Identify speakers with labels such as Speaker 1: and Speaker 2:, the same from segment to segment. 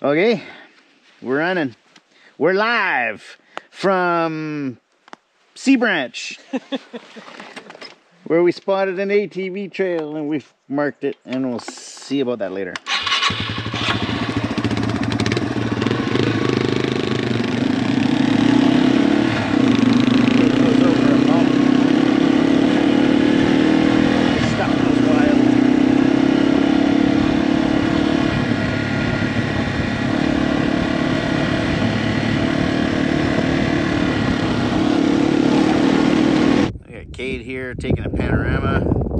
Speaker 1: Okay, we're running. We're live from Sea Branch, where we spotted an ATV trail and we've marked it, and we'll see about that later. Here taking a panorama.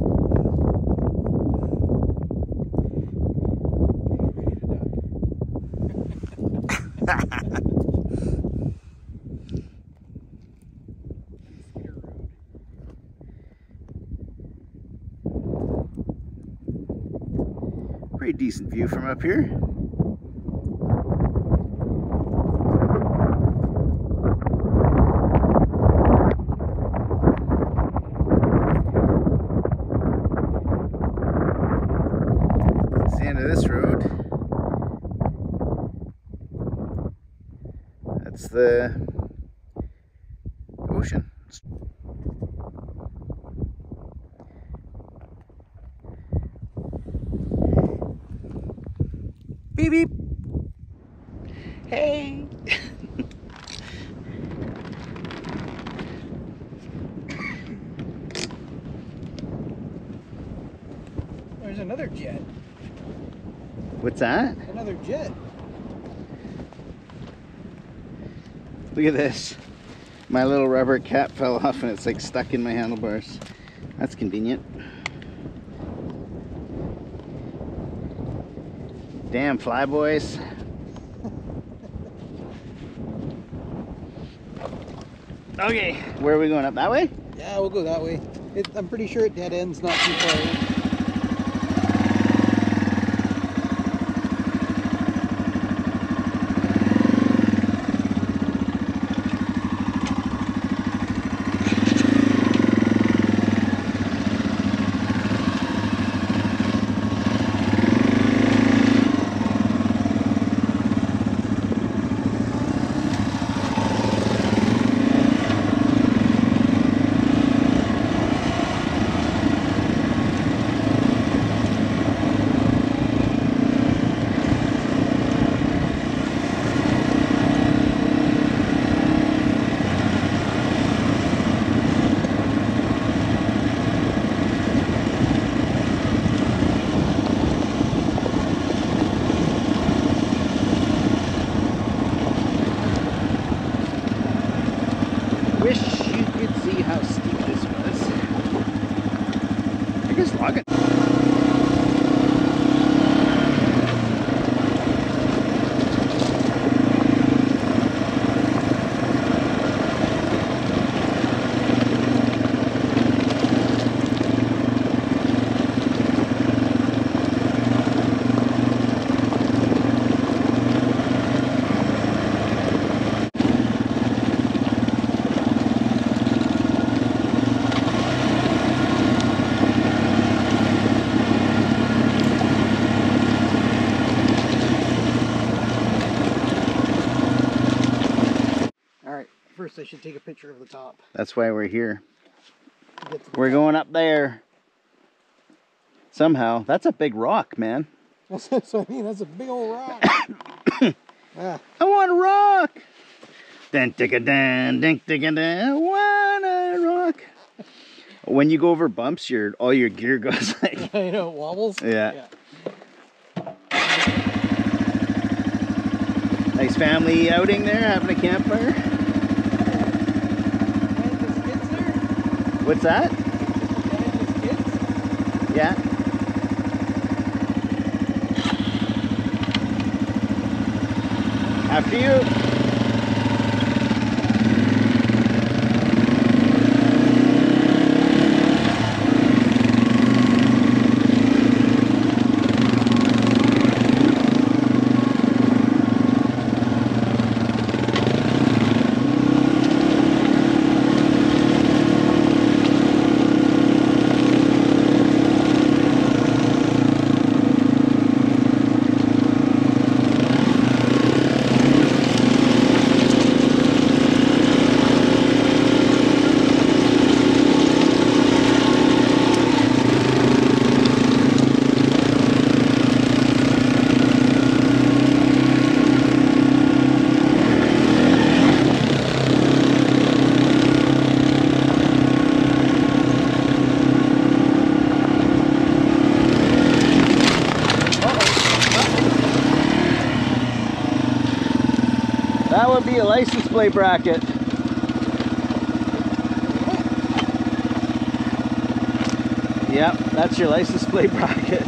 Speaker 1: Pretty decent view from up here. This road, that's the ocean. Beep beep. Hey.
Speaker 2: There's another jet.
Speaker 1: What's that?
Speaker 2: Another jet.
Speaker 1: Look at this. My little rubber cap fell off and it's like stuck in my handlebars. That's convenient. Damn flyboys. Okay, where are we going? Up that way?
Speaker 2: Yeah, we'll go that way. I'm pretty sure it dead ends not too far in.
Speaker 1: Wish you could see how steep this was. I guess log it.
Speaker 2: First, I should take a picture of the top.
Speaker 1: That's why we're here. We're going up there. Somehow. That's a big rock, man.
Speaker 2: That's what I mean. That's a big old rock.
Speaker 1: I want a rock. Dun, digga, dun, ding, digga, dun. I want a rock. When you go over bumps, all your gear goes like.
Speaker 2: You know, it wobbles.
Speaker 1: Yeah. Nice family outing there, having a campfire. What's that? Yeah. After you. That would be a license plate bracket. Yep, that's your license plate bracket.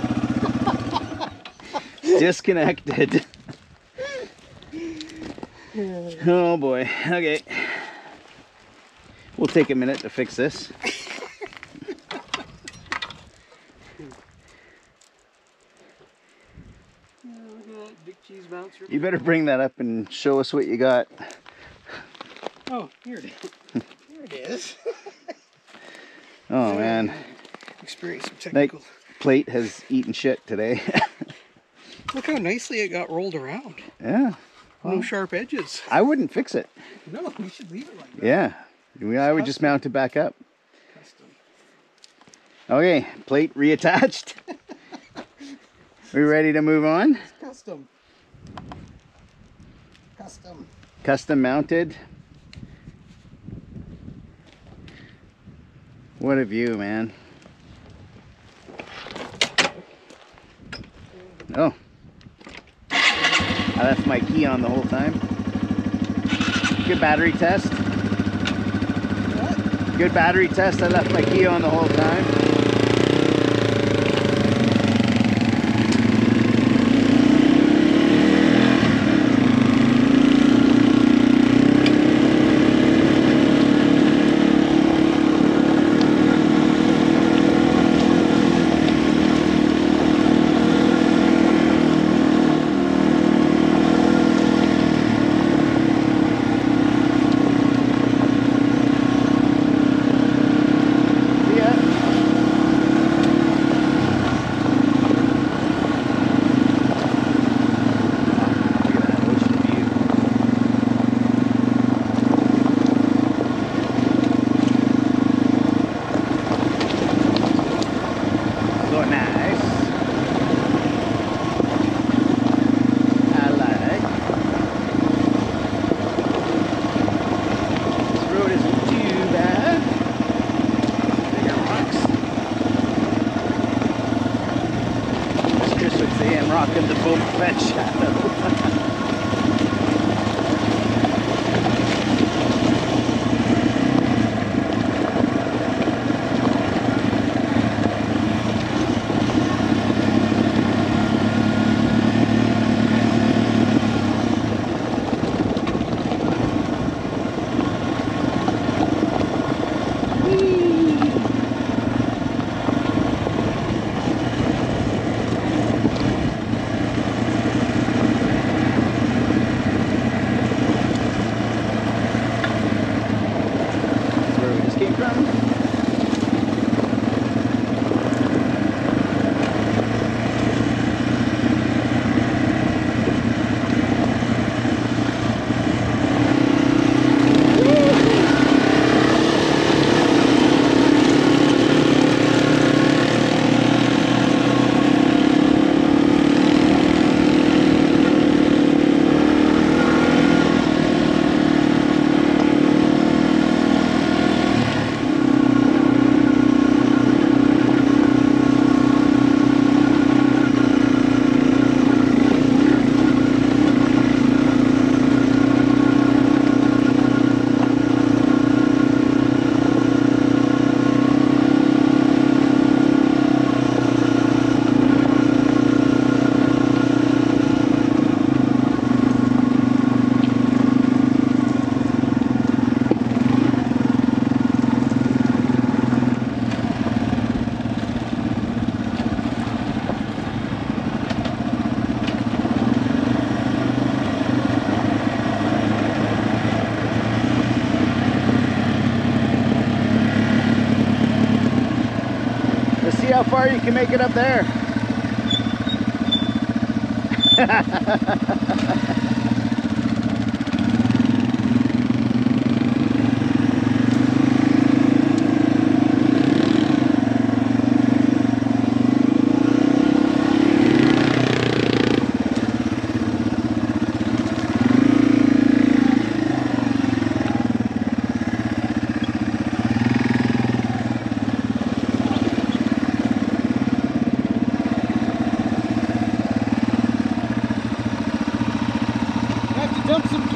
Speaker 1: Disconnected. Oh boy. Okay. We'll take a minute to fix this.
Speaker 2: Big cheese bouncer.
Speaker 1: You better bring that up and show us what you got.
Speaker 2: Oh, here it is. Here it is.
Speaker 1: Oh man.
Speaker 2: Experience some
Speaker 1: That
Speaker 2: technical.
Speaker 1: plate has eaten shit today.
Speaker 2: Look how nicely it got rolled around.
Speaker 1: Yeah.
Speaker 2: No sharp edges.
Speaker 1: I wouldn't fix it.
Speaker 2: No, we should leave it like that.
Speaker 1: Yeah. I would just mount it back up.
Speaker 2: Custom.
Speaker 1: Okay, plate reattached. We ready to move on?
Speaker 2: It's custom. Custom.
Speaker 1: Custom mounted. What a view, man. Oh. I left my key on the whole time. Good battery test.
Speaker 2: What?
Speaker 1: Good battery test. I left my key on the whole time. Rocking the boom fetch shadow. See how far you can make it up there.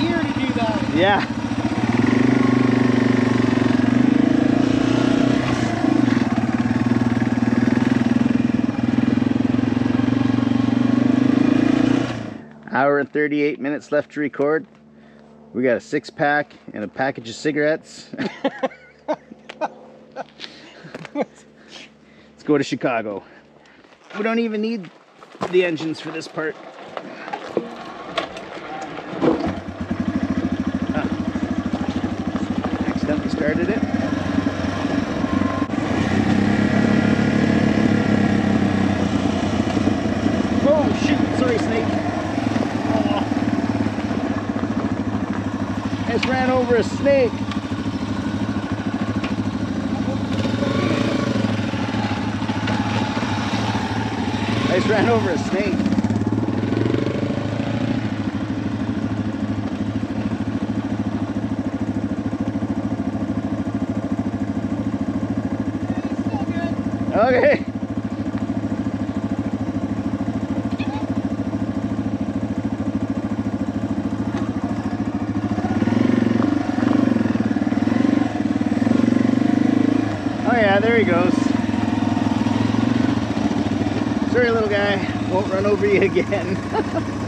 Speaker 2: here to do that.
Speaker 1: Yeah. Hour and 38 minutes left to record. We got a 6-pack and a package of cigarettes. Let's go to Chicago. We don't even need the engines for this part. Accidentally started it. Oh shoot, sorry Snake. Oh. I just ran over a snake. I just ran over a snake. Okay. Oh yeah, there he goes. Sorry little guy, won't run over you again.